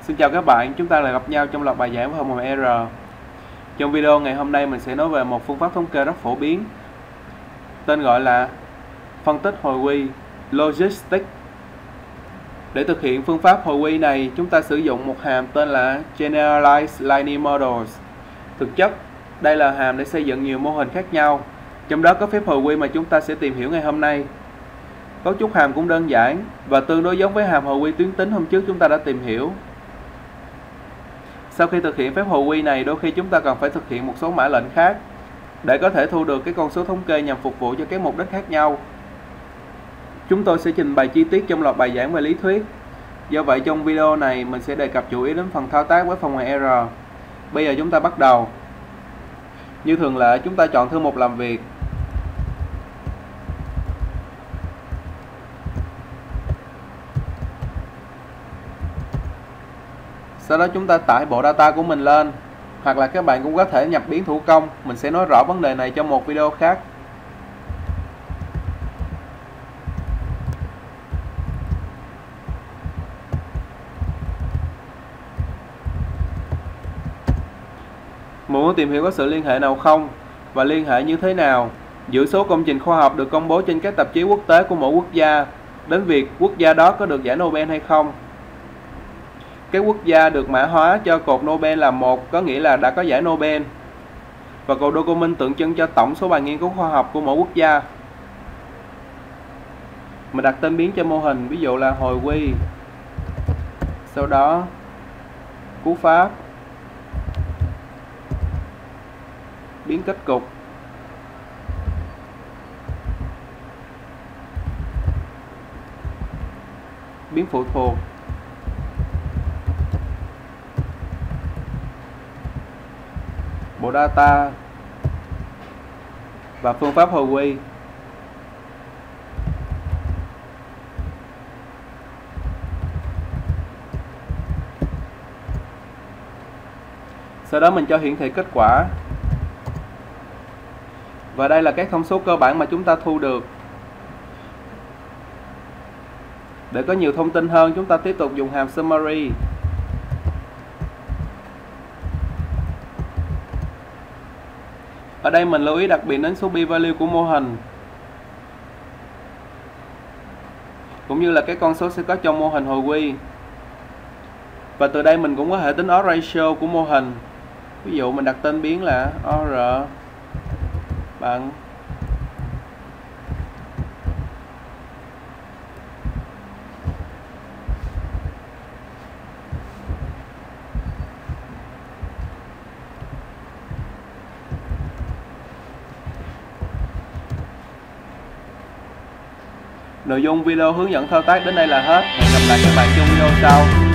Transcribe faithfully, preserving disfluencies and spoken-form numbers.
Xin chào các bạn, chúng ta lại gặp nhau trong loạt bài giảng với phần mềm R. Trong video ngày hôm nay mình sẽ nói về một phương pháp thống kê rất phổ biến, tên gọi là phân tích hồi quy Logistics. Để thực hiện phương pháp hồi quy này, chúng ta sử dụng một hàm tên là Generalized Linear Models. Thực chất, đây là hàm để xây dựng nhiều mô hình khác nhau, trong đó có phép hồi quy mà chúng ta sẽ tìm hiểu ngày hôm nay. Cấu trúc hàm cũng đơn giản và tương đối giống với hàm hồi quy tuyến tính hôm trước chúng ta đã tìm hiểu. Sau khi thực hiện phép hồi quy này, đôi khi chúng ta cần phải thực hiện một số mã lệnh khác để có thể thu được cái con số thống kê nhằm phục vụ cho các mục đích khác nhau. Chúng tôi sẽ trình bày chi tiết trong loạt bài giảng về lý thuyết. Do vậy trong video này mình sẽ đề cập chủ yếu đến phần thao tác với phần mềm R. Bây giờ chúng ta bắt đầu. Như thường lệ, chúng ta chọn thư mục làm việc. Sau đó chúng ta tải bộ data của mình lên, hoặc là các bạn cũng có thể nhập biến thủ công. Mình sẽ nói rõ vấn đề này trong một video khác. Muốn tìm hiểu có sự liên hệ nào không và liên hệ như thế nào giữa số công trình khoa học được công bố trên các tạp chí quốc tế của mỗi quốc gia đến việc quốc gia đó có được giải Nobel hay không. Các quốc gia được mã hóa cho cột Nobel là một, có nghĩa là đã có giải Nobel, và cột Document tượng trưng cho tổng số bài nghiên cứu khoa học của mỗi quốc gia. Mình đặt tên biến cho mô hình, ví dụ là hồi quy, sau đó cú pháp, biến kết cục, biến phụ thuộc, bộ data và phương pháp hồi quy. Sau đó mình cho hiển thị kết quả. Và đây là các thông số cơ bản mà chúng ta thu được. Để có nhiều thông tin hơn, chúng ta tiếp tục dùng hàm summary. Ở đây mình lưu ý đặc biệt đến số p-value của mô hình, cũng như là cái con số sẽ có trong mô hình hồi quy. Và từ đây mình cũng có thể tính odds ratio của mô hình. Ví dụ mình đặt tên biến là O R bằng nội dung video hướng dẫn thao tác đến đây là hết. Hẹn gặp lại các bạn trong video sau.